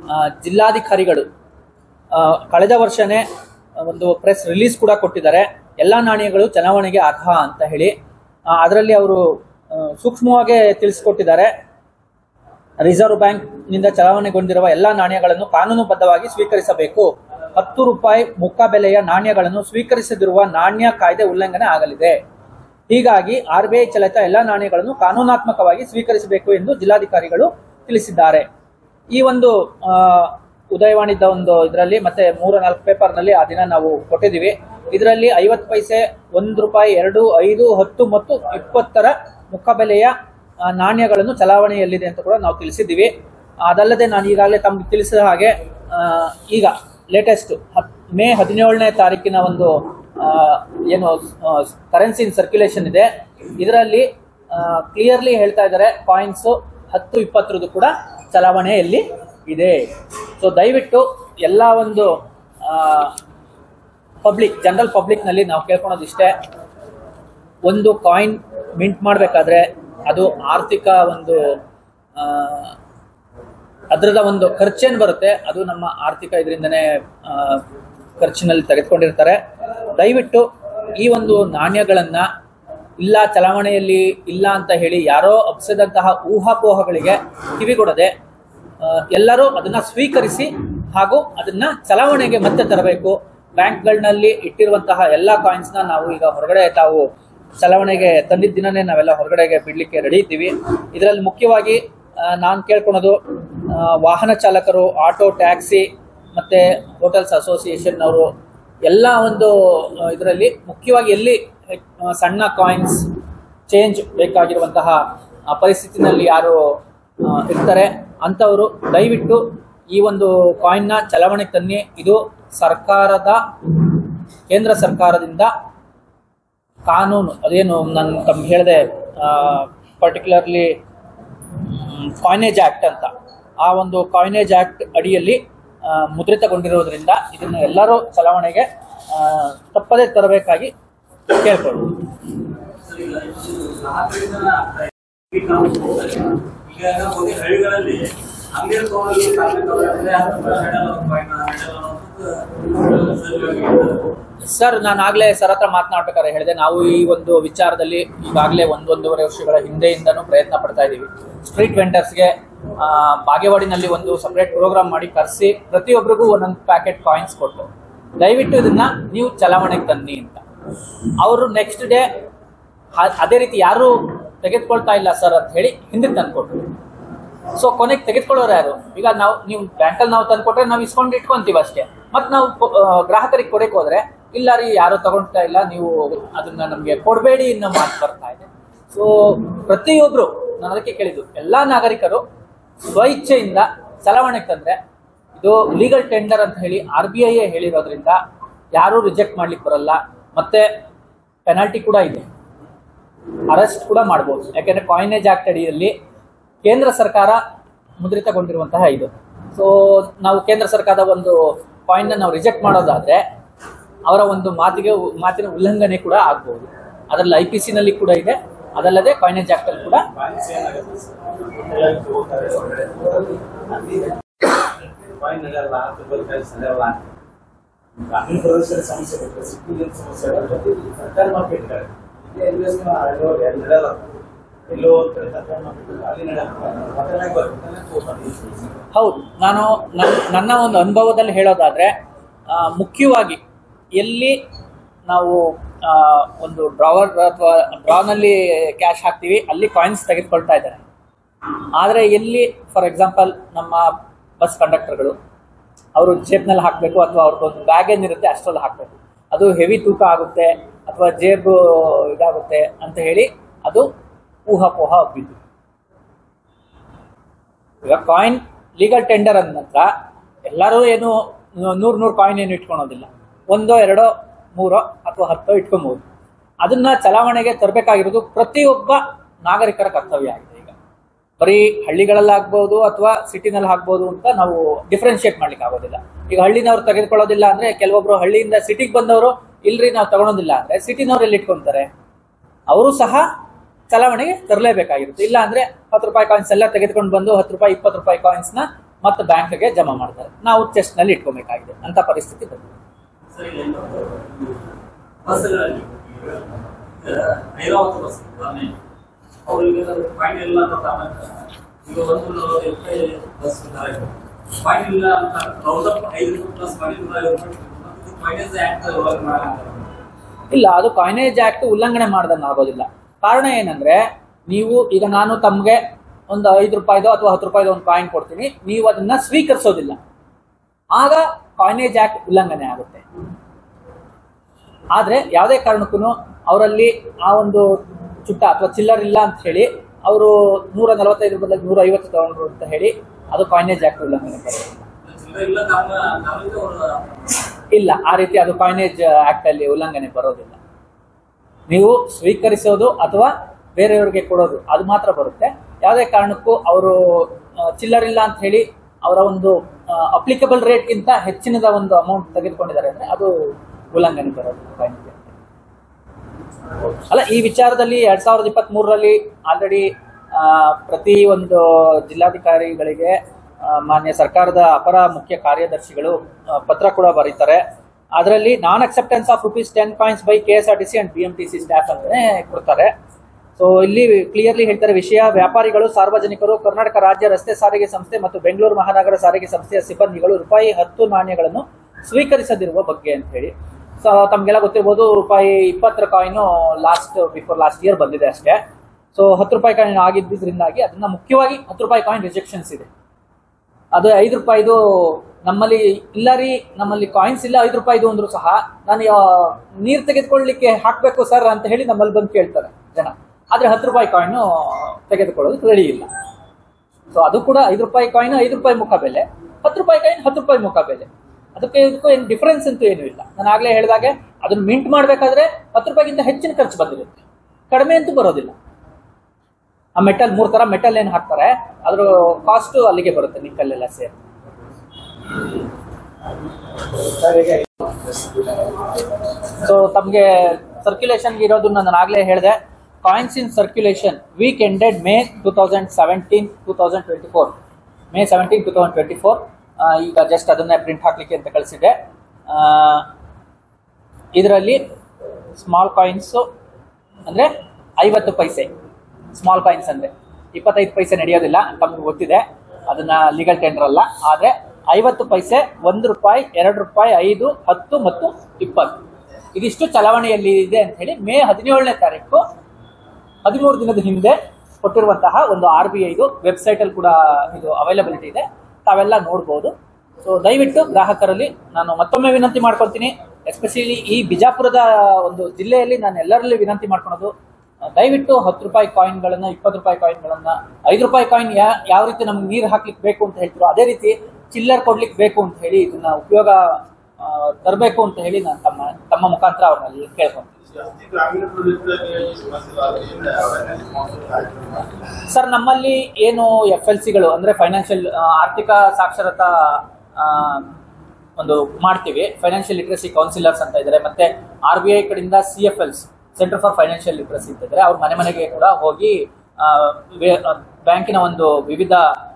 [SPEAKER 3] ಜಿಲ್ಲಾಧಿಕಾರಿಗಳು ಕಳೆದ ವರ್ಷನೇ ಒಂದು ಪ್ರೆಸ್ ರಿಲೀಸ್ ಕೂಡ ಕೊಟ್ಟಿದ್ದಾರೆ. ಎಲ್ಲ ನಾಣ್ಯಗಳು ಚಲಾವಣೆಗೆ ಅರ್ಹ ಅಂತ ಹೇಳಿ ಅದರಲ್ಲಿ ಅವರು ಸೂಕ್ಷ್ಮವಾಗಿ ತಿಳಿಸಿಕೊಟ್ಟಿದ್ದಾರೆ. ರಿಸರ್ವ್ ಬ್ಯಾಂಕ್ ನಿಂದ ಚಲಾವಣೆಗೊಂಡಿರುವ ಎಲ್ಲಾ ನಾಣ್ಯಗಳನ್ನು ಕಾನೂನುಬದ್ಧವಾಗಿ ಸ್ವೀಕರಿಸಬೇಕು. 10 ರೂಪಾಯಿ ಮುಖಬೆಲೆಯ ನಾಣ್ಯಗಳನ್ನು ಸ್ವೀಕರಿಸದಿರುವ ನಾಣ್ಯ ಕಾಯ್ದೆ ಉಲ್ಲಂಘನೆ ಆಗಲಿದೆ. ಹೀಗಾಗಿ RBI ಚಲಿತ ಎಲ್ಲಾ ನಾಣ್ಯಗಳನ್ನು ಕಾನೂನಾತ್ಮಕವಾಗಿ ಸ್ವೀಕರಿಸಬೇಕು ಎಂದು ಜಿಲ್ಲಾಧಿಕಾರಿಗಳು ತಿಳಿಸಿದ್ದಾರೆ. ಈ ಒಂದು ಉದಯವಾಣಿದ ಒಂದು ಇದರಲ್ಲಿ ಮತ್ತೆ 3-4 ಪೇಪರ್ನಲ್ಲಿ ಆ ದಿನ ನಾವು ಕೊಟ್ಟಿದ್ದೀವಿ. ಇದರಲ್ಲಿ 50 ಪೈಸೆ, 1 ರೂಪಾಯಿ, 2, 5, 10 ಮತ್ತು 20ರ ಮುಖಬೆಲೆಯ ನಾಣ್ಯಗಳನ್ನು ಚಲಾವಣೆಯಲ್ಲಿದೆ ಅಂತ ಕೂಡ ನಾವು ತಿಳಿಸಿದ್ದೀವಿ. ಅದಲ್ಲದೆ ನಾನು ಈಗಾಗಲೇ ತಮ್ಗೆ ತಿಳಿಸಿದ ಹಾಗೆ ಈಗ ಲೇಟೆಸ್ಟ್ ಮೇ 17ನೇ ತಾರೀಕಿನ ಒಂದು ಏನು ಕರೆನ್ಸಿ ಇನ್ ಸರ್ಕ್ಯುಲೇಷನ್ ಇದೆ, ಇದರಲ್ಲಿ ಕ್ಲಿಯರ್ಲಿ ಹೇಳ್ತಾ ಇದ್ದಾರೆ ಕಾಯಿನ್ಸ್ 10-20 ಕೂಡ ಚಲಾವಣೆಯಲ್ಲಿ ಇದೆ. ಸೊ ದಯವಿಟ್ಟು ಎಲ್ಲ ಒಂದು ಜನರಲ್ ಪಬ್ಲಿಕ್ನಲ್ಲಿ ನಾವು ಕೇಳ್ಕೊಳೋದಿಷ್ಟೇ, ಒಂದು ಕಾಯಿನ್ ಮಿಂಟ್ ಮಾಡಬೇಕಾದ್ರೆ ಅದು ಆರ್ಥಿಕ ಒಂದು ಅದರದ ಒಂದು ಖರ್ಚೇನು ಬರುತ್ತೆ ಅದು ನಮ್ಮ ಆರ್ಥಿಕ ಇದರಿಂದನೇ ಖರ್ಚಿನಲ್ಲಿ ತೆಗೆದುಕೊಂಡಿರ್ತಾರೆ. ದಯವಿಟ್ಟು ಈ ಒಂದು ನಾಣ್ಯಗಳನ್ನ ಇಲ್ಲ ಚಲಾವಣೆಯಲ್ಲಿ ಇಲ್ಲ ಅಂತ ಹೇಳಿ ಯಾರೋ ಅಪ್ಸದಂತಹ ಊಹಾಪೋಹಗಳಿಗೆ ಕಿವಿಗೊಡದೆ ಎಲ್ಲರೂ ಅದನ್ನ ಸ್ವೀಕರಿಸಿ ಹಾಗೂ ಅದನ್ನ ಚಲಾವಣೆಗೆ ಮತ್ತೆ ತರಬೇಕು. ಬ್ಯಾಂಕ್ಗಳಲ್ಲಿ ಇಟ್ಟಿರುವಂತಹ ಎಲ್ಲ ಕಾಯಿನ್ಸ್ನ ನಾವು ಈಗ ಹೊರಗಡೆ ತಾವು ಚಲಾವಣೆಗೆ ತಂದಿದ್ದ ದಿನನೇ ನಾವೆಲ್ಲ ಹೊರಗಡೆಗೆ ಬಿಡ್ಲಿಕ್ಕೆ ರೆಡಿ ಇದ್ದೀವಿ. ಇದರಲ್ಲಿ ಮುಖ್ಯವಾಗಿ ನಾನು ಕೇಳ್ಕೊಳೋದು ವಾಹನ ಚಾಲಕರು, ಆಟೋ, ಟ್ಯಾಕ್ಸಿ ಮತ್ತೆ ಹೋಟೆಲ್ಸ್ ಅಸೋಸಿಯೇಷನ್ ಅವರು ಎಲ್ಲ ಒಂದು ಇದರಲ್ಲಿ ಮುಖ್ಯವಾಗಿ ಎಲ್ಲಿ ಸಣ್ಣ ಕಾಯಿನ್ಸ್ ಚೇಂಜ್ ಬೇಕಾಗಿರುವಂತಹ ಪರಿಸ್ಥಿತಿನಲ್ಲಿ ಯಾರು ಇರ್ತಾರೆ ಅಂಥವರು ದಯವಿಟ್ಟು ಈ ಒಂದು ಕಾಯಿನ್ನ ಚಲಾವಣೆಗೆ ತನ್ನಿ. ಇದು ಕೇಂದ್ರ ಸರ್ಕಾರದಿಂದ ಕಾನೂನು, ಅದೇನು ನಾನು ತಮ್ಗೆ ಹೇಳಿದೆ ಪರ್ಟಿಕ್ಯುಲರ್ಲಿ ಕಾಯಿನೇಜ್ ಆಕ್ಟ್ ಅಂತ, ಆ ಒಂದು ಕಾಯಿನೇಜ್ ಆಕ್ಟ್ ಅಡಿಯಲ್ಲಿ ಮುದ್ರಿತಗೊಂಡಿರುವುದರಿಂದ ಇದನ್ನ ಎಲ್ಲರೂ ಚಲಾವಣೆಗೆ ತಪ್ಪದೇ ತರಬೇಕಾಗಿ ಕೇಳ್ಕೊಳ್ಳಿ. ಸರ್, ನಾನು ಆಗ್ಲೇ ಸರ್ ಹತ್ರ ಮಾತನಾಡ್ಬೇಕಾದ್ರೆ ಹೇಳಿದೆ, ನಾವು ಈ ಒಂದು ವಿಚಾರದಲ್ಲಿ ಈಗಾಗಲೇ 1-1.5 ವರ್ಷಗಳ ಹಿಂದೆಯಿಂದನೂ ಪ್ರಯತ್ನ ಪಡ್ತಾ ಇದ್ದೀವಿ. ಸ್ಟ್ರೀಟ್ ವೆಂಡರ್ಸ್ಗೆ ಬಾಗೇವಾಡಿನಲ್ಲಿ ಒಂದು ಸಪರೇಟ್ ಪ್ರೋಗ್ರಾಮ್ ಮಾಡಿ ಕರೆಸಿ ಪ್ರತಿಯೊಬ್ಬರಿಗೂ ಒಂದೊಂದು ಪ್ಯಾಕೆಟ್ ಕಾಯಿನ್ಸ್ ಕೊಟ್ಟು ದಯವಿಟ್ಟು ಇದನ್ನ ನೀವು ಚಲಾವಣೆಗೆ ತನ್ನಿ ಅಂತ. ಅವರು ನೆಕ್ಸ್ಟ್ ಡೇ ಅದೇ ರೀತಿ ಯಾರು ತೆಗೆದುಕೊಳ್ತಾ ಇಲ್ಲ ಸರ್ ಅಂತ ಹೇಳಿ ಹಿಂದಕ್ಕೆ ತಂದ್ಕೊಟ್ರು. ಸೊ ಕೊನೆಗೆ ತೆಗೆದುಕೊಳ್ಳೋರು ಯಾರು? ಈಗ ನೀವು ಬ್ಯಾಂಕಲ್ಲಿ ನಾವು ತಂದ್ಕೊಟ್ರೆ ನಾವು ಇಸ್ಕೊಂಡು ಇಟ್ಕೊಂತೀವಿ ಅಷ್ಟೇ. ಮತ್ತೆ ನಾವು ಗ್ರಾಹಕರಿಗೆ ಕೊಡಕ್ಕೆ ಹೋದ್ರೆ ಇಲ್ಲ ರೀ ಯಾರು ತಗೊಳ್ತಾ ಇಲ್ಲ, ನೀವು ಅದನ್ನ ನಮ್ಗೆ ಕೊಡಬೇಡಿ ಅನ್ನೋ ಮಾತು ಬರ್ತಾ ಇದೆ. ಸೊ ಪ್ರತಿಯೊಬ್ರು ನಾನು ಅದಕ್ಕೆ ಕೇಳಿದ್ದು, ಎಲ್ಲಾ ನಾಗರಿಕರು ಸ್ವಇಚ್ಛೆಯಿಂದ ಚಲಾವಣೆಗೆ ತಂದ್ರೆ ಇದು ಲೀಗಲ್ ಟೆಂಡರ್ ಅಂತ ಹೇಳಿ RBI ಹೇಳಿರೋದ್ರಿಂದ ಯಾರು ರಿಜೆಕ್ಟ್ ಮಾಡ್ಲಿಕ್ಕೆ ಬರಲ್ಲ. ಮತ್ತೆ ಪೆನಾಲ್ಟಿ ಕೂಡ ಇದೆ, ಅರೆಸ್ಟ್ ಕೂಡ ಮಾಡ್ಬೋದು. ಯಾಕೆಂದ್ರೆ ಕಾಯಿನೇಜ್ ಆಕ್ಟ್ ಅಡಿಯಲ್ಲಿ ಕೇಂದ್ರ ಸರ್ಕಾರ ಮುದ್ರಿತಗೊಂಡಿರುವಂತಹ ಇದು. ಸೊ ನಾವು ಕೇಂದ್ರ ಸರ್ಕಾರದ ಒಂದು ಕಾಯಿನ್ ನಾವು ರಿಜೆಕ್ಟ್ ಮಾಡೋದಾದ್ರೆ ಅವರ ಒಂದು ಮಾತಿನ ಉಲ್ಲಂಘನೆ ಕೂಡ ಆಗ್ಬಹುದು. ಅದರಲ್ಲಿ IPC ನಲ್ಲಿ ಕೂಡ ಇದೆ, ಅದಲ್ಲದೆ ಕಾಯಿನೇಜ್ ಆಕ್ಟ್ ಅಲ್ಲಿ ಕೂಡ ಹೌದು. ನಾನು ನನ್ನ ಒಂದು ಅನುಭವದಲ್ಲಿ ಹೇಳೋದಾದ್ರೆ ಮುಖ್ಯವಾಗಿ ಎಲ್ಲಿ ನಾವು ಒಂದು ಡ್ರಾವರ್ ಅಥವಾ ಡ್ರಾನಲ್ಲಿ ಕ್ಯಾಶ್ ಹಾಕ್ತೀವಿ ಅಲ್ಲಿ ಕಾಯಿನ್ಸ್ ತೆಗೆದುಕೊಳ್ತಾ ಇದ್ದಾರೆ. ಆದರೆ ಎಲ್ಲಿ ಫಾರ್ ಎಕ್ಸಾಂಪಲ್ ನಮ್ಮ ಬಸ್ ಕಂಡಕ್ಟರ್ಗಳು ಅವರು ಜೇಬ್ನಲ್ಲಿ ಹಾಕಬೇಕು ಅಥವಾ ಅವ್ರದ್ದೊಂದು ಬ್ಯಾಗ್ ಏನಿರುತ್ತೆ ಅಷ್ಟರಲ್ಲಿ ಹಾಕಬೇಕು, ಅದು ಹೆವಿ ತೂಕ ಆಗುತ್ತೆ ಅಥವಾ ಜೇಬು ಇದಾಗುತ್ತೆ ಅಂತ ಹೇಳಿ ಅದು ಊಹಾಪೋಹ ಬಿದ್ದು. ಈಗ ಕಾಯಿನ್ ಲೀಗಲ್ ಟೆಂಡರ್ ಅಂದ ನಂತರ ಎಲ್ಲರೂ ಏನು 100 ಕಾಯಿನ್ ಏನು ಇಟ್ಕೊಳೋದಿಲ್ಲ, 1, 2, 3 ಅಥವಾ 10 ಇಟ್ಕೊಬಹುದು. ಅದನ್ನ ಚಲಾವಣೆಗೆ ತರಬೇಕಾಗಿರೋದು ಪ್ರತಿಯೊಬ್ಬ ನಾಗರಿಕರ ಕರ್ತವ್ಯ ಆಗಿದೆ. ಈಗ ಬರೀ ಹಳ್ಳಿಗಳಲ್ಲಾಗ್ಬೋದು ಅಥವಾ ಸಿಟಿನಲ್ಲಿ ಆಗ್ಬೋದು ಅಂತ ನಾವು ಡಿಫ್ರೆನ್ಶಿಯೇಟ್ ಮಾಡ್ಲಿಕ್ಕೆ ಆಗೋದಿಲ್ಲ. ಈಗ ಹಳ್ಳಿನವ್ರು ತೆಗೆದುಕೊಳ್ಳೋದಿಲ್ಲ ಅಂದ್ರೆ ಕೆಲವೊಬ್ರು ಹಳ್ಳಿಯಿಂದ ಸಿಟಿಗೆ ಬಂದವರು ಇಲ್ರಿ ನಾವು ತಗೊಳೋದಿಲ್ಲ ಅಂದ್ರೆ ಸಿಟಿನವ್ರು ಎಲ್ಲಿ ಇಟ್ಕೊಂತಾರೆ, ಅವರು ಸಹ ಚಲಾವಣೆಗೆ ತರಲೇಬೇಕಾಗಿರುತ್ತೆ. ಇಲ್ಲ ಅಂದ್ರೆ 10 ರೂಪಾಯಿ ಕಾಯಿನ್ಸ್ ಎಲ್ಲ ತೆಗೆದುಕೊಂಡು ಬಂದು 10 ರೂಪಾಯಿ 20 ರೂಪಾಯಿ ಕಾಯಿನ್ಸ್ ನ ಮತ್ತೆ ಬ್ಯಾಂಕ್ಗೆ ಜಮಾ ಮಾಡ್ತಾರೆ. ನಾವು ಚೆಸ್ಟ್ ನಲ್ಲಿ ಇಟ್ಕೋಬೇಕಾಗಿದೆ ಅಂತ ಪರಿಸ್ಥಿತಿ ಬಂದಿದೆ.
[SPEAKER 4] ಬಸ್ಗಳಲ್ಲಿ ಐರಾವತ ಬಸ್ ಅವರಿಗೆ ಫೈನ್ ಇಲ್ಲ ಅಂತ ಈಗ 140 ರೂಪಾಯಿ ಬಸ್ ಫೈನ್ ಇಲ್ಲ ಅಂತ ರೌಂಡ್ 5 ಪ್ಲಸ್ ಮಾಡಿ 150 ಫೈನಾನ್ಸ್ ಆಕ್ಟ್
[SPEAKER 3] ಇಲ್ಲ, ಅದು ಕಾಯಿನೇಜ್ ಆಕ್ಟ್ ಉಲ್ಲಂಘನೆ ಮಾಡ್ದಂಗೆ ಆಗೋದಿಲ್ಲ. ಕಾರಣ ಏನಂದ್ರೆ, ನೀವು ಈಗ ನಾನು ತಮಗೆ ಒಂದು 5 ರೂಪಾಯಿದೋ ಅಥವಾ 10 ರೂಪಾಯಿದೋ ಒಂದು ಕಾಯಿನ್ ಕೊಡ್ತೀನಿ, ನೀವು ಅದನ್ನ ಸ್ವೀಕರಿಸೋದಿಲ್ಲ, ಆಗ ಕಾಯಿನೇಜ್ ಆಕ್ಟ್ ಉಲ್ಲಂಘನೆ ಆಗುತ್ತೆ. ಆದ್ರೆ ಯಾವುದೇ ಕಾರಣಕ್ಕೂ ಅವರಲ್ಲಿ ಆ ಒಂದು ಚುಟ್ಟ ಅಥವಾ ಚಿಲ್ಲರ್ ಇಲ್ಲ ಅಂತ ಹೇಳಿ ಅವರು 145 ಬದಲು 150 ತಗೊಂಡ್ರು ಅಂತ ಹೇಳಿ ಅದು ಕಾಯಿನೇಜ್ ಆಕ್ಟ್ ಉಲ್ಲಂಘನೆ ಬರೋದಿಲ್ಲ. ಇಲ್ಲ, ಆ ರೀತಿ ಅದು ಕಾಯಿನೇಜ್ ಆಕ್ಟ್ ಅಲ್ಲಿ ಉಲ್ಲಂಘನೆ ಬರೋದಿಲ್ಲ. ನೀವು ಸ್ವೀಕರಿಸೋದು ಅಥವಾ ಬೇರೆಯವರಿಗೆ ಕೊಡೋದು ಅದು ಮಾತ್ರ ಬರುತ್ತೆ. ಯಾವುದೇ ಕಾರಣಕ್ಕೂ ಅವರು ಚಿಲ್ಲರ್ ಇಲ್ಲ ಅಂತ ಹೇಳಿ ಅವರ ಒಂದು ಅಪ್ಲಿಕಬಲ್ ರೇಟ್ಗಿಂತ ಹೆಚ್ಚಿನದ ಒಂದು ಅಮೌಂಟ್ ತೆಗೆದುಕೊಂಡಿದ್ದಾರೆ ಅಂದ್ರೆ ಅದು ಉಲ್ಲಂಘನೆ ಬರೋದಿಲ್ಲ ಕಾಯಿನೇಜ್ ಆಕ್ಟ್. ಅಲ್ಲ, ಈ ವಿಚಾರದಲ್ಲಿ 2023ರಲ್ಲಿ ಆಲ್ರೆಡಿ ಪ್ರತಿ ಒಂದು ಜಿಲ್ಲಾಧಿಕಾರಿಗಳಿಗೆ ಮಾನ್ಯ ಸರ್ಕಾರದ ಅಪರ ಮುಖ್ಯ ಕಾರ್ಯದರ್ಶಿಗಳು ಪತ್ರ ಕೂಡ ಬರೀತಾರೆ. ಅದರಲ್ಲಿ non acceptance of ₹10 coins by KSRTC and BMTC staff ಅಂತಾನೆ ಕೊಡ್ತಾರೆ. ಸೊ ಇಲ್ಲಿ ಕ್ಲಿಯರ್ಲಿ ಹೇಳ್ತಾರೆ, ವಿಷಯ ವ್ಯಾಪಾರಿಗಳು, ಸಾರ್ವಜನಿಕರು, ಕರ್ನಾಟಕ ರಾಜ್ಯ ರಸ್ತೆ ಸಾರಿಗೆ ಸಂಸ್ಥೆ ಮತ್ತು ಬೆಂಗಳೂರು ಮಹಾನಗರ ಸಾರಿಗೆ ಸಂಸ್ಥೆಯ ಸಿಬ್ಬಂದಿಗಳು ₹10 ನಾಣ್ಯಗಳನ್ನು ಸ್ವೀಕರಿಸದಿರುವ ಬಗ್ಗೆ ಅಂತ ಹೇಳಿ. ಸೊ ತಮ್ಗೆಲ್ಲ ಗೊತ್ತಿರ್ಬೋದು, ₹20 ಕಾಯಿನು ಬಿಫೋರ್ ಲಾಸ್ಟ್ ಇಯರ್ ಬಂದಿದೆ ಅಷ್ಟೇ. ಸೊ ₹10 ಕಾಯಿನ್ ಆಗಿದ್ದರಿಂದಾಗಿ ಅದನ್ನ ಮುಖ್ಯವಾಗಿ ₹10 ಕಾಯಿನ್ ರಿಜೆಕ್ಷನ್ಸ್ ಇದೆ. ಅದು ₹5 ನಮ್ಮಲ್ಲಿ ಇಲ್ಲ ರೀ, ನಮ್ಮಲ್ಲಿ ಕಾಯಿನ್ಸ್ ಇಲ್ಲ ₹5 ಅಂದ್ರೂ ಸಹ ನಾನು ನೀರು ತೆಗೆದುಕೊಳ್ಳಲಿಕ್ಕೆ ಹಾಕ್ಬೇಕು ಸರ್ ಅಂತ ಹೇಳಿ ನಮ್ಮಲ್ಲಿ ಬಂದು ಕೇಳ್ತಾರೆ ಜನ. ಆದ್ರೆ ₹10 ಕಾಯಿನ್ ತೆಗೆದುಕೊಳ್ಳೋದು ರೆಡಿ ಇಲ್ಲ. ಸೊ ಅದು ಕೂಡ ₹5 ಕಾಯಿನ್ ₹5 ಮುಖ ಬೆಲೆ, ₹10 ಕಾಯಿನ್ ₹10 ಮುಖ ಬೆಲೆ. ಅದಕ್ಕೆ ಇದಕ್ಕೂ ಏನು ಡಿಫರೆನ್ಸ್ ಅಂತೂ ಏನೂ ಇಲ್ಲ. ನಾನು ಆಗ್ಲೇ ಹೇಳಿದಾಗೆ ಅದನ್ನ ಮಿಂಟ್ ಮಾಡ್ಬೇಕಾದ್ರೆ ₹10ಗಿಂತ ಹೆಚ್ಚಿನ ಖರ್ಚು ಬಂದಿರುತ್ತೆ, ಕಡಿಮೆ ಅಂತೂ ಬರೋದಿಲ್ಲ. ಆ ಮೆಟಲ್ 3 ತರ ಮೆಟಲ್ ಏನ್ ಹಾಕ್ತಾರೆ ಅದ್ರ ಕಾಸ್ಟ್ ಅಲ್ಲಿಗೆ ಬರುತ್ತೆ, ನಿಕ್ಕಲ್ ಎಲ್ಲ ಸೇರಿ. ಸೊ ತಮ್ಗೆ ಸರ್ಕ್ಯುಲೇಷನ್ ಇರೋದನ್ನ ನಾನು ಆಗ್ಲೇ ಹೇಳಿದೆ. Coins in circulation week ended May 2024 May 17, 2024. ಈಗ ಜಸ್ಟ್ ಅದನ್ನೇ ಪ್ರಿಂಟ್ ಹಾಕ್ಲಿಕ್ಕೆ ಅಂತ ಕಳಿಸಿದೆ. ಇದರಲ್ಲಿ ಸ್ಮಾಲ್ ಕಾಯಿನ್ಸ್ ಅಂದ್ರೆ 50 ಪೈಸೆ. ಸ್ಮಾಲ್ ಕಾಯಿನ್ಸ್ ಅಂದ್ರೆ 25 ಪೈಸೆ ನಡೆಯೋದಿಲ್ಲ, ತಮ್ಗೆ ಗೊತ್ತಿದೆ, ಅದನ್ನ ಲೀಗಲ್ ಟೆಂಡರ್ ಅಲ್ಲ. ಆದ್ರೆ 50 ಪೈಸೆ, ₹1, ₹2, ₹5, 10 ಮತ್ತು 20 ಇದಿಷ್ಟು ಚಲಾವಣೆಯಲ್ಲಿ ಇದೆ ಅಂತ ಹೇಳಿ May 17ನೇ ತಾರೀಕು 13 ದಿನದ ಹಿಂದೆ ಕೊಟ್ಟಿರುವಂತಹ ಒಂದು RBIದು ವೆಬ್ಸೈಟ್ ಅಲ್ಲಿ ಕೂಡ ಇದು ಅವೈಲಬಿಲಿಟಿ ಇದೆ, ತಾವೆಲ್ಲ ನೋಡ್ಬೋದು. ಸೊ ದಯವಿಟ್ಟು ಗ್ರಾಹಕರಲ್ಲಿ ನಾನು ಮತ್ತೊಮ್ಮೆ ವಿನಂತಿ ಮಾಡ್ಕೊಳ್ತೀನಿ, ಎಸ್ಪೆಷಲಿ ಈ ಬಿಜಾಪುರದ ಒಂದು ಜಿಲ್ಲೆಯಲ್ಲಿ ನಾನು ಎಲ್ಲರಲ್ಲಿ ವಿನಂತಿ ಮಾಡ್ಕೊಳೋದು, ದಯವಿಟ್ಟು ₹10 ಕಾಯಿನ್ಗಳನ್ನ, ₹20 ಕಾಯಿನ್ಗಳನ್ನ, ₹5 ಕಾಯಿನ್ ಯಾವ ರೀತಿ ನಮ್ಗೆ ನೀರು ಹಾಕ್ಲಿಕ್ಕೆ ಬೇಕು ಅಂತ ಹೇಳ್ತೀರೋ ಅದೇ ರೀತಿ ಚಿಲ್ಲರ್ ಕೊಡ್ಲಿಕ್ಕೆ ಬೇಕು ಅಂತ ಹೇಳಿ ಇದನ್ನ ಉಪಯೋಗ ತರಬೇಕು ಅಂತ ಹೇಳಿ ನಾನು ತಮ್ಮ ಮುಖಾಂತರ ಅವ್ರನ್ನಲ್ಲಿ ಕೇಳ್ಕೊಂತೀನಿ. ಸರ್, ನಮ್ಮಲ್ಲಿ ಏನು FLCಗಳು ಅಂದ್ರೆ ಫೈನಾನ್ಷಿಯಲ್ ಆರ್ಥಿಕ ಸಾಕ್ಷರತಾ ಒಂದು ಮಾಡ್ತೀವಿ, ಫೈನಾನ್ಷಿಯಲ್ ಲಿಟ್ರಸಿ ಕೌನ್ಸಿಲರ್ಸ್ ಅಂತ ಇದ್ದಾರೆ, ಮತ್ತೆ RBI ಕಡೆಯಿಂದ CFLs centre for financial literacy ಇದ್ದಾರೆ. ಅವ್ರ ಮನೆಗೆ ಕೂಡ ಹೋಗಿ ಬ್ಯಾಂಕಿನ ಒಂದು ವಿವಿಧ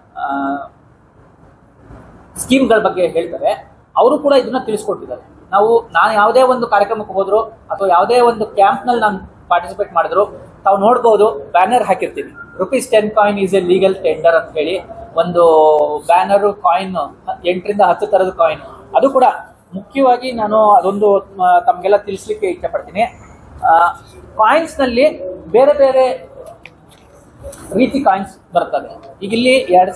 [SPEAKER 3] ಸ್ಕೀಮ್ಗಳ ಬಗ್ಗೆ ಹೇಳ್ತಾರೆ. ಅವರು ಕೂಡ ಇದನ್ನ ತಿಳಿಸ್ಕೊಟ್ಟಿದ್ದಾರೆ. ನಾನು ಯಾವುದೇ ಒಂದು ಕಾರ್ಯಕ್ರಮಕ್ಕೆ ಹೋದ್ರು ಅಥವಾ ಯಾವುದೇ ಒಂದು ಕ್ಯಾಂಪ್ ನಲ್ಲಿ ನಾನು ಪಾರ್ಟಿಸಿಪೇಟ್ ಮಾಡಿದ್ರು, ತಾವು ನೋಡ್ಬೋದು, ಬ್ಯಾನರ್ ಹಾಕಿರ್ತೀವಿ, ₹10 coin is a legal tender ಅಂತ ಹೇಳಿ. ಒಂದು ಬ್ಯಾನರ್ ಕಾಯಿನ್ 8 ರಿಂದ 10 ತರದ ಕಾಯಿನ್. ಅದು ಕೂಡ ಮುಖ್ಯವಾಗಿ ನಾನು ಅದೊಂದು ತಮ್ಗೆಲ್ಲ ತಿಳಿಸ್ಲಿಕ್ಕೆ ಇಚ್ಛೆ ಪಡ್ತೀನಿ. ಕಾಯಿನ್ಸ್ ನಲ್ಲಿ ಬೇರೆ ಬೇರೆ ರೀತಿ ಕಾಯಿನ್ಸ್ ಬರ್ತದೆ. ಈಗ ಇಲ್ಲಿ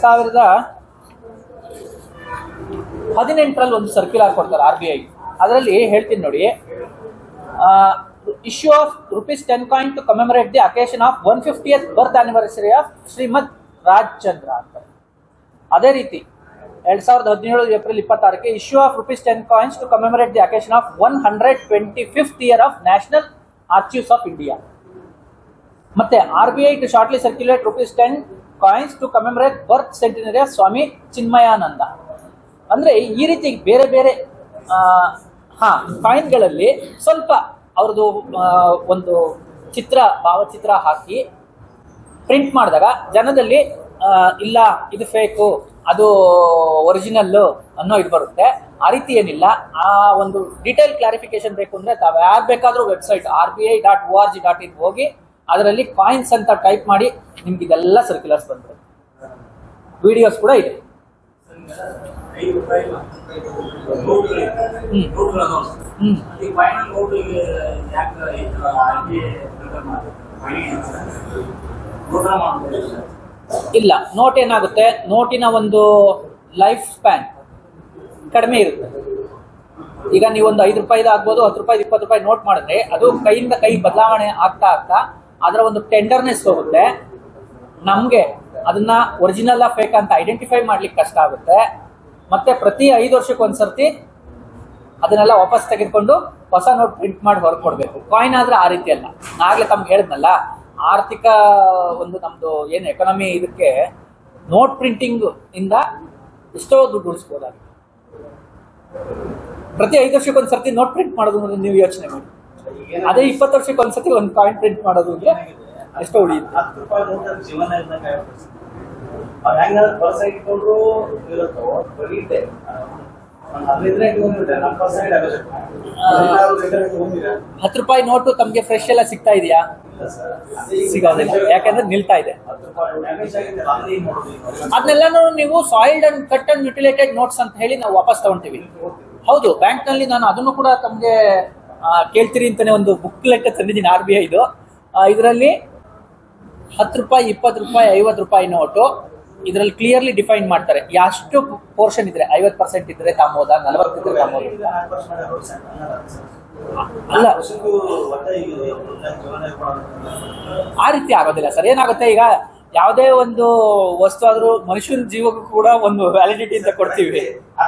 [SPEAKER 3] 2018ರಲ್ಲಿ ಒಂದು ಸರ್ಕ್ಯುಲರ್ ಕೊಡ್ತಾರೆ RBI. ಅದರಲ್ಲಿ ಹೇಳ್ತೀನಿ ನೋಡಿ, issue of ₹10 coin to commemorate the occasion of 150th birth anniversary of Shrimad Rajchandra ಅಂತ. ಅದೇ ರೀತಿ 2017 ಏಪ್ರಿಲ್ 26ಕ್ಕೆ issue of ₹10 coins to commemorate the occasion of 125th year of national archives of India. ಮತ್ತೆ RBI to shortly circulate ₹10 coins to commemorate birth centenary of Swami Chinmayananda. ಅಂದ್ರೆ ಈ ರೀತಿ ಬೇರೆ ಬೇರೆ ಕಾಯಿನ್ಗಳಲ್ಲಿ ಸ್ವಲ್ಪ ಅವ್ರದ್ದು ಒಂದು ಭಾವಚಿತ್ರ ಹಾಕಿ ಪ್ರಿಂಟ್ ಮಾಡಿದಾಗ ಜನದಲ್ಲಿ ಇಲ್ಲ ಇದು ಫೇಕು ಅದು ಒರಿಜಿನಲ್ ಅನ್ನೋ ಇದು ಬರುತ್ತೆ. ಆ ರೀತಿ ಏನಿಲ್ಲ. ಆ ಒಂದು ಡೀಟೇಲ್ ಕ್ಲಾರಿಫಿಕೇಶನ್ ಬೇಕು ಅಂದ್ರೆ ತಾವು ಯಾರು ಬೇಕಾದ್ರೂ ವೆಬ್ಸೈಟ್ RBI.org.in ಹೋಗಿ ಅದರಲ್ಲಿ ಕಾಯಿನ್ಸ್ ಅಂತ ಟೈಪ್ ಮಾಡಿ ನಿಮ್ಗೆ ಇದೆಲ್ಲ ಸರ್ಕ್ಯುಲರ್ಸ್ ಬಂದಿರುತ್ತೆ, ವಿಡಿಯೋಸ್ ಕೂಡ ಇದೆ. ಇಲ್ಲ, ನೋಟ್ ಏನಾಗುತ್ತೆ, ನೋಟಿನ ಒಂದು ಲೈಫ್ ಸ್ಪ್ಯಾನ್ ಕಡಿಮೆ ಇರುತ್ತೆ. ಈಗ ನೀವೊಂದು 5 ರೂಪಾಯಿದ ಆಗ್ಬೋದು, 10 ರೂಪಾಯಿ 20 ರೂಪಾಯಿ ನೋಟ್ ಮಾಡಿದ್ರೆ ಅದು ಕೈಯಿಂದ ಕೈ ಬದಲಾವಣೆ ಆಗ್ತಾ ಆಗ್ತಾ ಅದರ ಒಂದು ಟೆಂಡರ್ನೆಸ್ ಹೋಗುತ್ತೆ. ನಮ್ಗೆ ಅದನ್ನ ಒರಿಜಿನಲ್ ಫೇಕ್ ಅಂತ ಐಡೆಂಟಿಫೈ ಮಾಡ್ಲಿಕ್ಕೆ ಕಷ್ಟ ಆಗುತ್ತೆ. ಮತ್ತೆ ಪ್ರತಿ 5 ವರ್ಷಕ್ಕೆ ಒಂದ್ಸರ್ತಿ ಅದನ್ನೆಲ್ಲ ವಾಪಸ್ ತೆಗೆದುಕೊಂಡು ಹೊಸ ನೋಟ್ ಪ್ರಿಂಟ್ ಮಾಡಿ ಹೊರಗೆ ಕೊಡ್ಬೇಕು. ಕಾಯಿನ್ ಆದ್ರೆ ಆ ರೀತಿ ಅಲ್ಲ. ನಾಗ್ಲೇ ತಮ್ಗೆ ಹೇಳಿದ್ನಲ್ಲ, ಆರ್ಥಿಕ ಒಂದು ನಮ್ದು ಏನು ಎಕಾನಮಿ ಇದಕ್ಕೆ ನೋಟ್ ಪ್ರಿಂಟಿಂಗ್ ಇಂದ ಎಷ್ಟೋ ದುಡ್ಡು ಉಳಿಸ್ಬೋದಾಗಿದೆ. ಪ್ರತಿ 5 ವರ್ಷಕ್ಕೆ ಒಂದ್ಸರ್ತಿ ನೋಟ್ ಪ್ರಿಂಟ್ ಮಾಡೋದು ಅಂದ್ರೆ ನೀವು ಯೋಚನೆ ಮಾಡಿ. ಅದೇ 20 ವರ್ಷಕ್ಕೆ ಒಂದ್ಸತಿ ಒಂದು ಕಾಯಿನ್ ಪ್ರಿಂಟ್ ಮಾಡೋದು ಅಂದ್ರೆ ಎಷ್ಟೋ ಉಳಿಯುತ್ತೆ.
[SPEAKER 4] 10 ರೂಪಾಯಿ ನೋಟ್ ಜೀವನ ಇದ್ದಂಗೆ ಹೆಂಗ ಪರ್ಸ್ ಇಟ್ಕೊಂಡ್ರು ಇರುತ್ತೋ ಬರೀತೆ ಅದ್ರಿದ್ರೆ ಇಟ್ಕೊಂಡಿರುತ್ತೆ.
[SPEAKER 3] 10 ರೂಪಾಯಿ ನೋಟು ತಮ್ಗೆ ಫ್ರೆಶ್ ಎಲ್ಲ ಸಿಗ್ತಾ ಇದೆಯಾ? ಸಿಗೋದಿಲ್ಲ, ಯಾಕಂದ್ರೆ ನಿಲ್ತಾ ಇದೆ. ಅದನ್ನೆಲ್ಲಾನು ನೀವು soiled and cut and mutilated notes ಅಂತ ಹೇಳಿ ನಾವು ವಾಪಸ್ ತಗೊಂತೀವಿ. ಹೌದು, ಬ್ಯಾಂಕ್ ನಲ್ಲಿ ನಾನು ಅದನ್ನು ಕೂಡ ತಮ್ಗೆ ಕೇಳ್ತೀರಿ ಅಂತಾನೆ ಒಂದು ಬುಕ್ಲೆಟ್ ತಂದಿದ್ದೀನಿ RBI ಇದು. ಇದರಲ್ಲಿ 10 ರೂಪಾಯಿ 20 ರೂಪಾಯಿ 50 ರೂಪಾಯಿ ನೋಟು ಇದರಲ್ಲಿ ಕ್ಲಿಯರ್ಲಿ ಡಿಫೈನ್ ಮಾಡ್ತಾರೆ. ಎಷ್ಟು ಪೋರ್ಷನ್ ಇದ್ರೆ 50% ಇದ್ರೆ ತಾಮೋದ, 40 ಇದ್ರೆ ತಾಮೋದ. ಅಲ್ಲ, ಆ ರೀತಿ ಆಗೋದಿಲ್ಲ ಸರ್. ಏನಾಗುತ್ತೆ, ಈಗ ಯಾವುದೇ ಒಂದು ವಸ್ತು ಆದ್ರೂ ಮನುಷ್ಯನ ಜೀವಕ್ಕೂ ಕೂಡ ಒಂದು ವ್ಯಾಲಿಡಿಟಿ ಅಂತ ಕೊಡ್ತೀವಿ.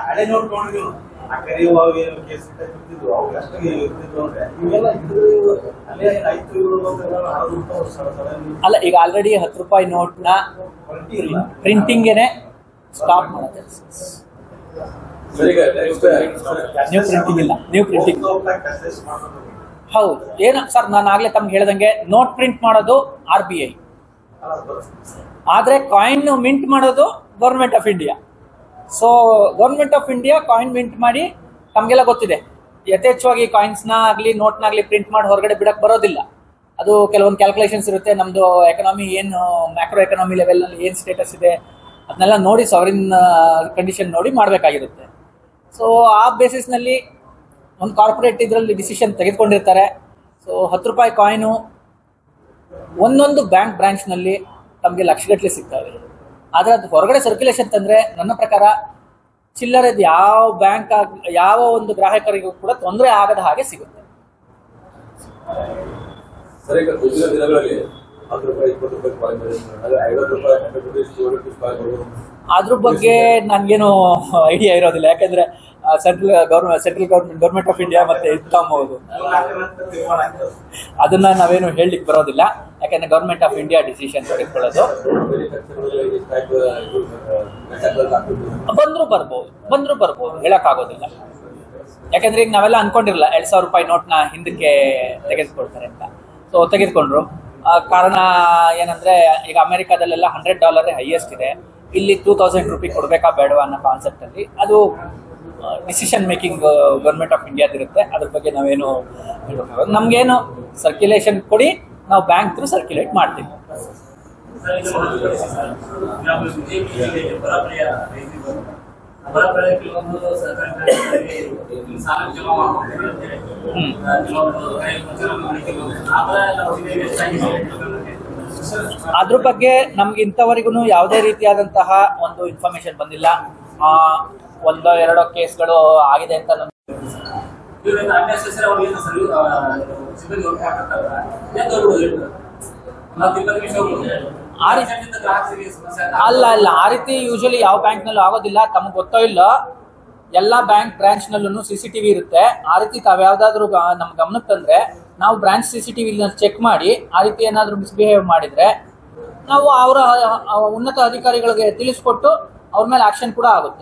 [SPEAKER 3] ಅಲ್ಲ, ಈಗ ಆಲ್ರೆಡಿ 10 ರೂಪಾಯಿ ನೋಟ್ ನ ಪ್ರಿಂಟಿಂಗೇನೆ ಸ್ಟಾಪ್ ಮಾಡುತ್ತೆ. ನ್ಯೂ ಪ್ರಿಂಟಿಂಗ್ ಇಲ್ಲ, ನ್ಯೂ ಪ್ರಿಂಟಿಂಗ್. ಹೌದು, ಏನು ಸರ್, ನಾನು ಆಗ್ಲೇ ತಮ್ಗೆ ಹೇಳ್ದಂಗೆ ನೋಟ್ ಪ್ರಿಂಟ್ ಮಾಡೋದು RBI, ಆದ್ರೆ ಕಾಯಿನ್ ಮಿಂಟ್ ಮಾಡೋದು government of India. So government of India coin mint ಮಾಡಿ, ತಮ್ಗೆಲ್ಲ ಗೊತ್ತಿದೆ, ಯಥೇಚ್ಛವಾಗಿ ಕಾಯಿನ್ಸ್ ನ ಆಗ್ಲಿ ನೋಟ್ ನಾಗ್ಲಿ ಪ್ರಿಂಟ್ ಮಾಡಿ ಹೊರಗಡೆ ಬಿಡಕ್ ಬರೋದಿಲ್ಲ. ಅದು ಕೆಲವೊಂದು ಕ್ಯಾಲ್ಕುಲೇಷನ್ಸ್ ಇರುತ್ತೆ. ನಮ್ದು ಎಕನಾಮಿ ಏನು ಮ್ಯಾಕ್ರೋ ಎಕನಾಮಿ ಲೆವೆಲ್ ನಲ್ಲಿ ಏನ್ ಸ್ಟೇಟಸ್ ಇದೆ ಅದನ್ನೆಲ್ಲ ನೋಡಿ ಸಾವರಿನ್ ಕಂಡೀಷನ್ ನೋಡಿ ಮಾಡಬೇಕಾಗಿರುತ್ತೆ. ಸೊ ಆ ಬೇಸಿಸ್ ನಲ್ಲಿ ಒಂದು ಕಾರ್ಪೊರೇಟ್ ಇದರಲ್ಲಿ ಡಿಸಿಷನ್ ತೆಗೆದುಕೊಂಡಿರ್ತಾರೆ. ಸೊ 10 ರೂಪಾಯಿ ಕಾಯಿನು ಒಂದೊಂದು ಬ್ಯಾಂಕ್ ಬ್ರಾಂಚ್ ನಲ್ಲಿ ತಮಗೆ ಲಕ್ಷಗಟ್ಟಲೆ ಸಿಗ್ತವೆ. ಆದ್ರೆ ಅದು ಹೊರಗಡೆ ಸರ್ಕ್ಯುಲೇಷನ್ ತಂದ್ರೆ ನನ್ನ ಪ್ರಕಾರ ಚಿಲ್ಲರೆದು ಯಾವ ಬ್ಯಾಂಕ್ ಯಾವ ಒಂದು ಗ್ರಾಹಕರಿಗೂ ಕೂಡ ತೊಂದರೆ ಆಗದ ಹಾಗೆ ಸಿಗುತ್ತೆ. ಅದ್ರ ಬಗ್ಗೆ ನನ್ಗೇನು ಐಡಿಯಾ ಇರೋದಿಲ್ಲ, ಯಾಕಂದ್ರೆ ಸೆಂಟ್ರಲ್ ಗೌರ್ಮೆಂಟ್ ಆಫ್ ಇಂಡಿಯಾ ಮತ್ತೆ ಇಟ್ಕೊಂಬೋದು, ಅದನ್ನ ನಾವೇನು ಹೇಳಲಿಕ್ಕೆ ಬರೋದಿಲ್ಲ. ಯಾಕಂದ್ರೆ ಗೌರ್ಮೆಂಟ್ ಆಫ್ ಇಂಡಿಯಾ ಡಿಸಿಷನ್ ತೆಗೆದುಕೊಳ್ಳೋದು. ಬಂದ್ರು ಬರ್ಬೋದು ಹೇಳಕ್ ಆಗೋದಿಲ್ಲ. ಯಾಕಂದ್ರೆ ಈಗ ನಾವೆಲ್ಲ ಅನ್ಕೊಂಡಿರಲ್ಲ 2000 ರೂಪಾಯಿ ನೋಟ್ನ ಹಿಂದಕ್ಕೆ ತೆಗೆದುಕೊಳ್ತಾರೆ ಅಂತ. ಸೊ ತೆಗೆದುಕೊಂಡ್ರು. ಕಾರಣ ಏನಂದ್ರೆ ಈಗ ಅಮೆರಿಕಾದಲ್ಲೆಲ್ಲ $100 ಹೈಯೆಸ್ಟ್ ಇದೆ. ಇಲ್ಲಿ 2000 ರೂಪಾಯಿ ಕೊಡ್ಬೇಕಾ ಬೇಡವಾ ಅನ್ನೋ ಕಾನ್ಸೆಪ್ಟ್ ಅಲ್ಲಿ ಅದು ಡಿಸಿಷನ್ ಮೇಕಿಂಗ್ ಗೌರ್ಮೆಂಟ್ ಆಫ್ ಇಂಡಿಯಾದಿರುತ್ತೆ. ಅದ್ರ ಬಗ್ಗೆ ನಾವೇನು ಹೇಳ್ಬೇಕಾಗೋದು. ನಮ್ಗೇನು ಸರ್ಕ್ಯುಲೇಷನ್ ಕೊಡಿ, ನಾವು ಬ್ಯಾಂಕ್ ಥ್ರೂ ಸರ್ಕ್ಯುಲೇಟ್ ಮಾಡ್ತೀವಿ. ಅದ್ರ ಬಗ್ಗೆ ನಮ್ಗೆ ಇಂಥವರೆಗೂ ಯಾವುದೇ ರೀತಿಯಾದಂತಹ ಒಂದು ಇನ್ಫಾರ್ಮೇಶನ್ ಬಂದಿಲ್ಲ. 1-2 ಕೇಸ್ಗಳು ಆಗಿದೆ ಅಂತ ಅಲ್ಲ ಆ ರೀತಿ ಯೂಶಲಿ ಯಾವ ಬ್ಯಾಂಕ್ ನಲ್ಲೂ ಆಗೋದಿಲ್ಲ. ತಮಗೆ ಗೊತ್ತೋ ಇಲ್ಲ, ಎಲ್ಲಾ ಬ್ಯಾಂಕ್ ಬ್ರಾಂಚ್ ನಲ್ಲೂ CCTV ಇರುತ್ತೆ. ಆ ರೀತಿ ತಾವ್ ಯಾವ್ದಾದ್ರು ನಮ್ ಗಮನಕ್ಕೆ ತಂದ್ರೆ ನಾವು ಬ್ರಾಂಚ್ CCTV ಚೆಕ್ ಮಾಡಿ ಆ ರೀತಿ ಏನಾದ್ರು ಮಿಸ್ಬಿಹೇವ್ ಮಾಡಿದ್ರೆ ನಾವು ಅವರ ಉನ್ನತ ಅಧಿಕಾರಿಗಳಿಗೆ ತಿಳಿಸ್ಕೊಟ್ಟು ಅವ್ರ ಮೇಲೆ ಆಕ್ಷನ್ ಕೂಡ ಆಗುತ್ತೆ.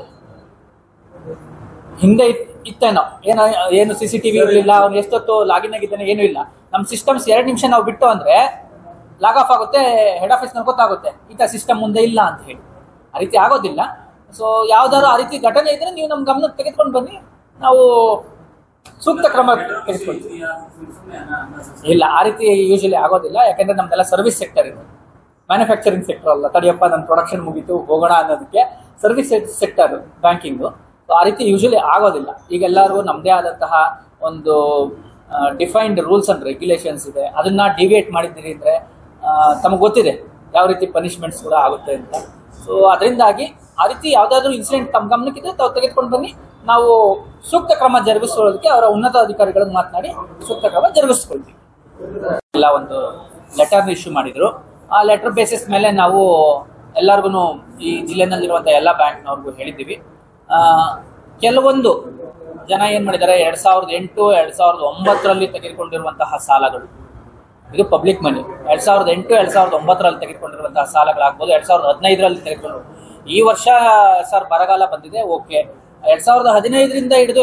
[SPEAKER 3] ಹಿಂದೆ ಇತ್ತೇನೋ ಏನು CCTV ಇರಲಿಲ್ಲ, ಅವ್ನು ಎಷ್ಟೊತ್ತು ಲಾಗಿನ್ ಆಗಿದ್ದಾನೆ ಏನೂ ಇಲ್ಲ. ನಮ್ಮ ಸಿಸ್ಟಮ್ಸ್ 2 ನಿಮಿಷ ನಾವು ಬಿಟ್ಟು ಅಂದ್ರೆ ಲಾಗ್ ಆಫ್ ಆಗುತ್ತೆ, ಹೆಡ್ ಆಫೀಸ್ ನಲ್ಲಿ ಗೊತ್ತಾಗುತ್ತೆ ಈ ಸಿಸ್ಟಮ್ ಮುಂದೆ ಇಲ್ಲ ಅಂತ ಹೇಳಿ. ಆ ರೀತಿ ಆಗೋದಿಲ್ಲ. ಸೊ ಯಾವ್ದಾದ್ರು ಆ ರೀತಿ ಘಟನೆ ಇದ್ರೆ ನೀವು ನಮ್ಮ ಗಮನಕ್ಕೆ ತೆಗೆದುಕೊಂಡು ಬನ್ನಿ, ನಾವು ಸೂಕ್ತ ಕ್ರಮ ತೆಗೆದುಕೊಳ್ತೀವಿ. ಇಲ್ಲ, ಆ ರೀತಿ ಯೂಶಲಿ ಆಗೋದಿಲ್ಲ. ಯಾಕಂದ್ರೆ ನಮ್ದೆಲ್ಲ ಸರ್ವಿಸ್ ಸೆಕ್ಟರ್ ಇದೆ, ಮ್ಯಾನುಫ್ಯಾಕ್ಚರಿಂಗ್ ಸೆಕ್ಟರ್ ಅಲ್ಲ. ತಡಿಯಪ್ಪ ನನ್ನ ಪ್ರೊಡಕ್ಷನ್ ಮುಗೀತು ಹೋಗೋಣ ಅನ್ನೋದಕ್ಕೆ ಸರ್ವಿಸ್ ಸೆಕ್ಟರ್ ಬ್ಯಾಂಕಿಂಗು. ಆ ರೀತಿ ಯೂಶಲಿ ಆಗೋದಿಲ್ಲ. ಈಗ ಎಲ್ಲರಿಗೂ ನಮ್ಮದೇ ಆದಂತಹ ಒಂದು ಡಿಫೈನ್ಡ್ ರೂಲ್ಸ್ ಅಂಡ್ ರೆಗ್ಯುಲೇಷನ್ಸ್ ಇದೆ. ಅದನ್ನ ಡಿವಿಯೇಟ್ ಮಾಡಿದ್ದೀರಿ ಅಂದರೆ ತಮಗೆ ಗೊತ್ತಿದೆ ಯಾವ ರೀತಿ ಪನಿಷ್ಮೆಂಟ್ಸ್ ಕೂಡ ಆಗುತ್ತೆ ಅಂತ. ಸೊ ಅದರಿಂದಾಗಿ ಆ ರೀತಿ ಯಾವುದಾದ್ರೂ ಇನ್ಸಿಡೆಂಟ್ ತಮ್ಮ ಗಮನಕ್ಕಿದೆ ತಾವು ತೆಗೆದುಕೊಂಡು ಬನ್ನಿ, ನಾವು ಸೂಕ್ತ ಕ್ರಮ ಜರುಗಿಸೋದಕ್ಕೆ ಅವರ ಉನ್ನತ ಅಧಿಕಾರಿಗಳಿಗೆ ಮಾತನಾಡಿ ಸೂಕ್ತ ಕ್ರಮ ಜರುಗಿಸ್ಕೊಳ್ತೀವಿ. ಎಲ್ಲ ಒಂದು ಲೆಟರ್ನ ಇಶ್ಯೂ ಮಾಡಿದ್ರು. ಆ ಲೆಟರ್ ಬೇಸಿಸ್ ಮೇಲೆ ನಾವು ಎಲ್ಲರಿಗೂ ಈ ಜಿಲ್ಲೆನಲ್ಲಿರುವಂಥ ಎಲ್ಲ ಬ್ಯಾಂಕ್ನವ್ರಿಗೂ ಹೇಳಿದ್ದೀವಿ. ಕೆಲವೊಂದು ಜನ ಏನು ಮಾಡಿದ್ದಾರೆ, 2008, 2009 ತೆಗೆದುಕೊಂಡಿರುವಂತಹ ಸಾಲಗಳು, ಇದು ಪಬ್ಲಿಕ್ ಮನಿ. 2008, 2009 ತೆಗೆದುಕೊಂಡಿರುವಂತಹ ಸಾಲಗಳಾಗ್ಬೋದು, 2015 ತೆಗೆದುಕೊಂಡು. ಈ ವರ್ಷ ಸರ್ ಬರಗಾಲ ಬಂದಿದೆ, ಓಕೆ. 2015 ಹಿಡಿದು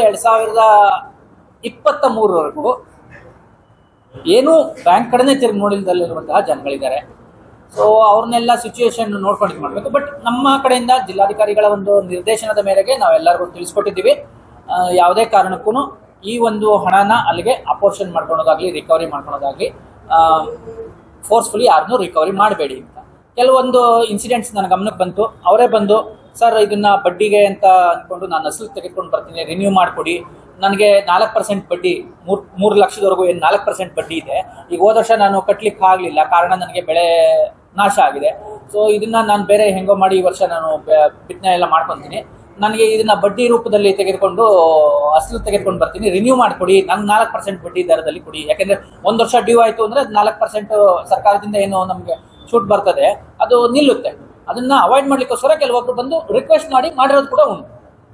[SPEAKER 3] 2023 ಏನು ಬ್ಯಾಂಕ್ ಕಡೆನೇ ತಿರುಗಿ ನೋಡಿಲ್ದಲ್ಲಿರುವಂತಹ ಜನಗಳಿದ್ದಾರೆ. ಸೊ ಅವ್ರನ್ನೆಲ್ಲ ಸಿಚುವೇಶನ್ ನೋಡ್ಕೊಂಡು ಮಾಡಬೇಕು. ಬಟ್ ನಮ್ಮ ಕಡೆಯಿಂದ ಜಿಲ್ಲಾಧಿಕಾರಿಗಳ ಒಂದು ನಿರ್ದೇಶನದ ಮೇರೆಗೆ ನಾವೆಲ್ಲರಿಗೂ ತಿಳಿಸ್ಕೊಟ್ಟಿದ್ದೀವಿ, ಯಾವುದೇ ಕಾರಣಕ್ಕೂ ಈ ಒಂದು ಹಣನ ಅಲ್ಲಿಗೆ ಅಪೋರ್ಷನ್ ಮಾಡ್ಕೊಳೋದಾಗ್ಲಿ, ರಿಕವರಿ ಮಾಡ್ಕೊಳೋದಾಗ್ಲಿ, ಫೋರ್ಸ್ಫುಲಿ ಯಾರನ್ನೂ ರಿಕವರಿ ಮಾಡಬೇಡಿ ಅಂತ. ಕೆಲವೊಂದು ಇನ್ಸಿಡೆಂಟ್ಸ್ ನನ್ನ ಗಮನಕ್ಕೆ ಬಂತು. ಅವರೇ ಬಂದು, ಸರ್ ಇದನ್ನ ಬಡ್ಡಿಗೆ ಅಂತ ಅಂದ್ಕೊಂಡು ನಾನು ಅಸಲು ತೆಗೆದುಕೊಂಡು ಬರ್ತೀನಿ, ರಿನ್ಯೂ ಮಾಡಿಕೊಡಿ, ನನಗೆ 4% ಬಡ್ಡಿ, 3 ಲಕ್ಷದವರೆಗೂ ಏನು 4% ಬಡ್ಡಿ ಇದೆ. ಈಗ ಹೋದ ವರ್ಷ ನಾನು ಕಟ್ಲಿಕ್ಕೆ ಆಗಲಿಲ್ಲ, ಕಾರಣ ನನಗೆ ಬೆಳೆ ನಾಶ ಆಗಿದೆ. ಸೊ ಇದನ್ನ ನಾನು ಬೇರೆ ಹೆಂಗೋ ಮಾಡಿ ಈ ವರ್ಷ ನಾನು ಬಿತ್ತನೆ ಎಲ್ಲ ಮಾಡ್ಕೊತೀನಿ, ನನಗೆ ಇದನ್ನ ಬಡ್ಡಿ ರೂಪದಲ್ಲಿ ತೆಗೆದುಕೊಂಡು ಅಸಲು ತೆಗೆದುಕೊಂಡು ಬರ್ತೀನಿ, ರಿನ್ಯೂ ಮಾಡಿಕೊಡಿ, ನಂಗೆ 4% ಬಡ್ಡಿ ದರದಲ್ಲಿ ಕೊಡಿ. ಯಾಕೆಂದ್ರೆ 1 ವರ್ಷ ಡ್ಯೂ ಆಯಿತು ಅಂದರೆ 4% ಸರ್ಕಾರದಿಂದ ಏನು ನಮಗೆ ಶೂಟ್ ಬರ್ತದೆ ಅದು ನಿಲ್ಲುತ್ತೆ. ಅದನ್ನ ಅವಾಯ್ಡ್ ಮಾಡ್ಲಿಕ್ಕೋಸ್ಕರ ಕೆಲವೊಬ್ರು ಬಂದು ರಿಕ್ವೆಸ್ಟ್ ಮಾಡಿರೋದು ಕೂಡ ಉಂಟು.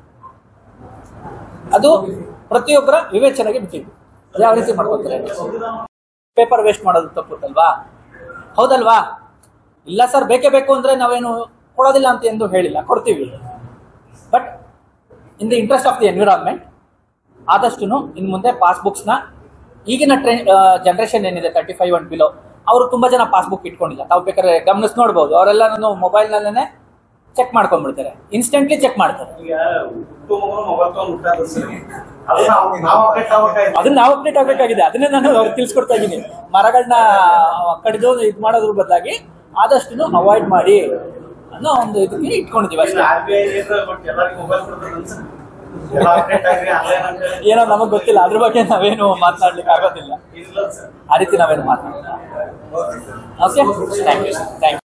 [SPEAKER 3] ಅದು ಪ್ರತಿಯೊಬ್ಬರ ವಿವೇಚನೆಗೆ ಬಿಟ್ಟಿದ್ದು. ಯಾವ ರೀತಿ ಮಾಡ್ಕೊತಾರೆ, ಪೇಪರ್ ವೇಸ್ಟ್ ಮಾಡೋದು ತಪ್ಪುತ್ತಲ್ವಾ? ಹೌದಲ್ವಾ? ಇಲ್ಲ ಸರ್ ಬೇಕೇ ಬೇಕು ಅಂದ್ರೆ ನಾವೇನು ಕೊಡೋದಿಲ್ಲ ಅಂತ ಎಂದು ಹೇಳಿಲ್ಲ, ಕೊಡ್ತೀವಿ. But in the interest of the environment ಆದಷ್ಟು ಇನ್ನು ಮುಂದೆ ಪಾಸ್ಬುಕ್ಸ್ನ ಈಗಿನ ಜನರೇಷನ್ ಏನಿದೆ 35 and below, ಅವರು ತುಂಬಾ ಜನ ಪಾಸ್ಬುಕ್ ಇಟ್ಕೊಂಡಿಲ್ಲ. ತಾವು ಬೇಕಾದ್ರೆ ಗಮನಿಸಿ ನೋಡ್ಬೋದು, ಅವರೆಲ್ಲ ಮೊಬೈಲ್ನಲ್ಲೇ ಚೆಕ್ ಮಾಡ್ಕೊಂಡ್ಬಿಡ್ತಾರೆ, ಇನ್ಸ್ಟೆಂಟ್ಲಿ ಚೆಕ್ ಮಾಡ್ತಾರೆ. ಅದನ್ನ ನಾವು ಅಪ್ಡೇಟ್ ಆಗಬೇಕಾಗಿದೆ. ಅದನ್ನೇ ನಾನು ಅವ್ರಿಗೆ ತಿಳಿಸ್ಕೊಡ್ತಾ ಇದ್ದೀನಿ. ಮರಗಳನ್ನ ಕಡಿದು ಇದು ಮಾಡೋದ್ರ ಬದಲಾಗಿ ಆದಷ್ಟು ಅವಾಯ್ಡ್ ಮಾಡಿ ಅನ್ನೋ ಒಂದು ಇದಕ್ಕೆ ಇಟ್ಕೊಂಡಿದ್ದೀವಿ ಅಷ್ಟೇ. ಏನೋ ನಮಗ್ ಗೊತ್ತಿಲ್ಲ, ಅದ್ರ ಬಗ್ಗೆ ನಾವೇನು ಮಾತನಾಡ್ಲಿಕ್ಕೆ ಆಗೋದಿಲ್ಲ. ಆ ರೀತಿ ನಾವೇನು ಮಾತನಾಡೋಣ. Okay, thank you.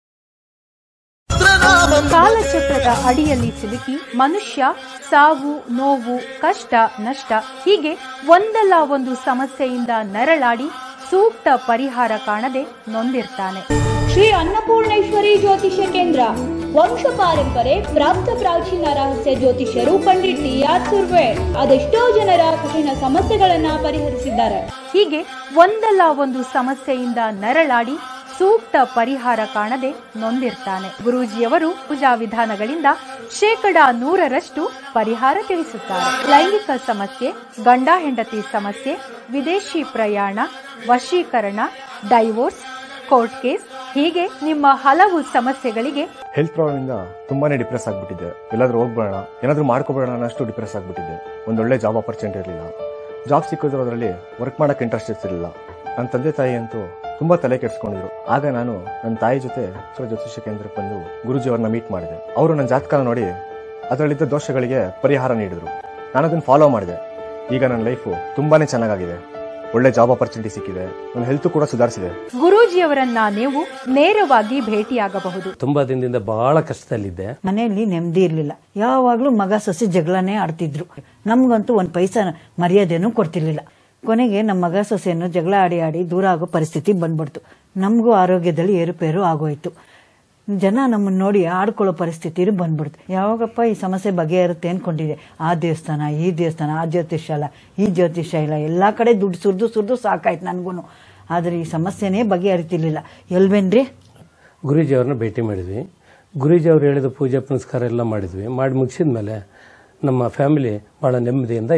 [SPEAKER 5] ಕಾಲಚಕ್ರದ ಅಡಿಯಲ್ಲಿ ಸಿಲುಕಿ ಮನುಷ್ಯ ಸಾವು, ನೋವು, ಕಷ್ಟ, ನಷ್ಟ ಹೀಗೆ ಒಂದಲ್ಲ ಒಂದು ಸಮಸ್ಯೆಯಿಂದ ನರಳಾಡಿ ಸೂಕ್ತ ಪರಿಹಾರ ಕಾಣದೆ ನೊಂದಿರ್ತಾನೆ.
[SPEAKER 6] ಶ್ರೀ ಅನ್ನಪೂರ್ಣೇಶ್ವರಿ ಜ್ಯೋತಿಷ್ಯ ಕೇಂದ್ರ, ವಂಶ ಪಾರಂಪರೆ ಪ್ರಾಪ್ತ ಪ್ರಾಚೀನ ರಹಸ್ಯ ಜ್ಯೋತಿಷ್ಯರು ಪಂಡಿತ್ ಟಿ.ಆರ್. ಸುರ್ವೆ ಅದೆಷ್ಟೋ ಜನರ ಕಠಿಣ ಸಮಸ್ಯೆಗಳನ್ನ ಪರಿಹರಿಸಿದ್ದಾರೆ.
[SPEAKER 5] ಹೀಗೆ ಒಂದಲ್ಲ ಒಂದು ಸಮಸ್ಯೆಯಿಂದ ನರಳಾಡಿ ಸೂಕ್ತ ಪರಿಹಾರ ಕಾಣದೆ ನೊಂದಿರ್ತಾನೆ. ಗುರೂಜಿಯವರು ಪೂಜಾ ವಿಧಾನಗಳಿಂದ 100% ಪರಿಹಾರ ತಿಳಿಸುತ್ತಾರೆ. ಲೈಂಗಿಕ ಸಮಸ್ಯೆ, ಗಂಡ ಹೆಂಡತಿ ಸಮಸ್ಯೆ, ವಿದೇಶಿ ಪ್ರಯಾಣ, ವಶೀಕರಣ, ಡೈವೋರ್ಸ್, ಕೋರ್ಟ್ ಕೇಸ್ ಹೀಗೆ ನಿಮ್ಮ ಹಲವು ಸಮಸ್ಯೆಗಳಿಗೆ
[SPEAKER 7] ಹೆಲ್ತ್ ಪ್ರಾಬ್ಲಮ್ ಇಂದ ತುಂಬಾನೇ ಡಿಪ್ರೆಸ್ ಆಗ್ಬಿಟ್ಟಿದ್ದೆ. ಎಲ್ಲಾದ್ರೂ ಹೋಗ್ಬೇಡ, ಏನಾದ್ರೂ ಮಾಡ್ಕೋಬೇಡ ಅನ್ನಷ್ಟು ಡಿಪ್ರೆಸ್ ಆಗ್ಬಿಟ್ಟಿದ್ದೆ. ಒಂದೊಳ್ಳೆ ಜಾಬ್ ಆಪರ್ಚುನಿಟಿ ಇರಲಿಲ್ಲ. ಜಾಬ್ ಸಿಕ್ಕಿದ್ರು ಅದರಲ್ಲಿ ವರ್ಕ್ ಮಾಡಕ್ಕೆ ಇಂಟ್ರೆಸ್ಟ್ ಇರ್ತಿರ್ಲಿಲ್ಲ. ನನ್ನ ತಂದೆ ತಾಯಿ ಅಂತೂ ತುಂಬಾ ತಲೆ ಕೆಡಿಸ್ಕೊಂಡಿದ್ರು. ಆಗ ನಾನು ನನ್ನ ತಾಯಿ ಜೊತೆ ಜ್ಯೋತಿಷ್ಯ ಕೇಂದ್ರಕ್ಕೆ ಬಂದು ಗುರುಜಿ ಅವ್ರನ್ನ ಮೀಟ್ ಮಾಡಿದೆ. ಅವರು ನನ್ನ ಜಾತಕನ ನೋಡಿ ಅದರಲ್ಲಿದ್ದ ದೋಷಗಳಿಗೆ ಪರಿಹಾರ ನೀಡಿದ್ರು. ನಾನು ಅದನ್ನ ಫಾಲೋ ಮಾಡಿದೆ. ಈಗ ನನ್ನ ಲೈಫು ತುಂಬಾನೇ ಚೆನ್ನಾಗಿದೆ. ಒಳ್ಳೆ ಜಾಬ್ ಆಪರ್ಚುನಿಟಿ ಸಿಕ್ಕಿದೆ. ನನ್ನ ಹೆಲ್ತ್ ಕೂಡ ಸುಧಾರಿಸಿದೆ.
[SPEAKER 5] ಗುರೂಜಿಯವರನ್ನ ನೀವು ನೇರವಾಗಿ ಭೇಟಿಯಾಗಬಹುದು.
[SPEAKER 8] ತುಂಬಾ ದಿನದಿಂದ ಬಹಳ ಕಷ್ಟದಲ್ಲಿದ್ದೆ.
[SPEAKER 9] ಮನೆಯಲ್ಲಿ ನೆಮ್ಮದಿ ಇರ್ಲಿಲ್ಲ. ಯಾವಾಗ್ಲೂ ಮಗ ಸೊಸೆ ಜಗಳನೇ ಆಡ್ತಿದ್ರು. ನಮ್ಗಂತೂ 1 ಪೈಸಾ ಮರ್ಯಾದೆನೂ ಕೊಡ್ತಿರ್ಲಿಲ್ಲ. ಕೊನೆಗೆ ನಮ್ಮ ಮಗ ಸೊಸೆಯನ್ನು ಜಗಳ ಆಡಿ ದೂರ ಆಗೋ ಪರಿಸ್ಥಿತಿ ಬಂದ್ಬಿಡ್ತು. ನಮಗೂ ಆರೋಗ್ಯದಲ್ಲಿ ಏರುಪೇರು ಆಗೋಯ್ತು. ಜನ ನಮ್ಮನ್ನ ನೋಡಿ ಆಡ್ಕೊಳ್ಳೋ ಪರಿಸ್ಥಿತಿ ಬಂದ್ಬಿಡ್ತು. ಯಾವಾಗಪ್ಪ ಈ ಸಮಸ್ಯೆ ಬಗೆಹರುತ್ತೆ ಅನ್ಕೊಂಡಿದೆ. ಆ ದೇವಸ್ಥಾನ, ಈ ದೇವಸ್ಥಾನ, ಆ ಜ್ಯೋತಿಷ್ಯ ಇಲ್ಲ, ಈ ಜ್ಯೋತಿಷ್ಯ ಇಲ್ಲ, ಎಲ್ಲಾ ಕಡೆ ದುಡ್ಡು ಸುರಿದು ಸಾಕಾಯ್ತು ನನ್ಗೂನು. ಆದ್ರೆ ಈ ಸಮಸ್ಯೆನೇ ಬಗೆಹರಿತಿರ್ಲಿಲ್ಲ. ಎಲ್ವೇನ್ರಿ?
[SPEAKER 8] ಗುರೂಜಿ ಅವ್ರನ್ನ ಭೇಟಿ ಮಾಡಿದ್ವಿ. ಗುರೂಜಿ ಅವ್ರು ಹೇಳಿದ ಪೂಜೆ ಪುನಸ್ಕಾರ ಎಲ್ಲ ಮಾಡಿದ್ವಿ. ಮಾಡಿ ಮುಗಿಸಿದ್ಮೇಲೆ ನಮ್ಮ ಫ್ಯಾಮಿಲಿ ಬಹಳ ನೆಮ್ಮದಿಯಿಂದ ಇದ್ದೀವಿ.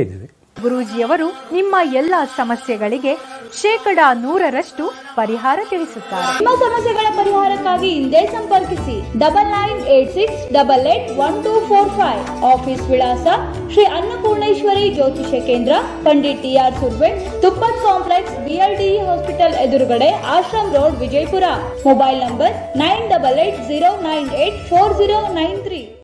[SPEAKER 5] ಗುರೂಜಿಯವರು ನಿಮ್ಮ ಎಲ್ಲ ಸಮಸ್ಯೆಗಳಿಗೆ 100% ಪರಿಹಾರ ತಿಳಿಸುತ್ತಾರೆ.
[SPEAKER 6] ನಿಮ್ಮ ಸಮಸ್ಯೆಗಳ ಪರಿಹಾರಕ್ಕಾಗಿ ಹಿಂದೆ ಸಂಪರ್ಕಿಸಿ 9986881245. ಆಫೀಸ್ ವಿಳಾಸ ಶ್ರೀ ಅನ್ನಪೂರ್ಣೇಶ್ವರಿ ಜ್ಯೋತಿಷ್ಯ ಕೇಂದ್ರ, Pandit T R. Surve, Tuppad complex, BLDE hospital ಎದುರುಗಡೆ, Ashram road, Vijayapura. Mobile number 9880984093.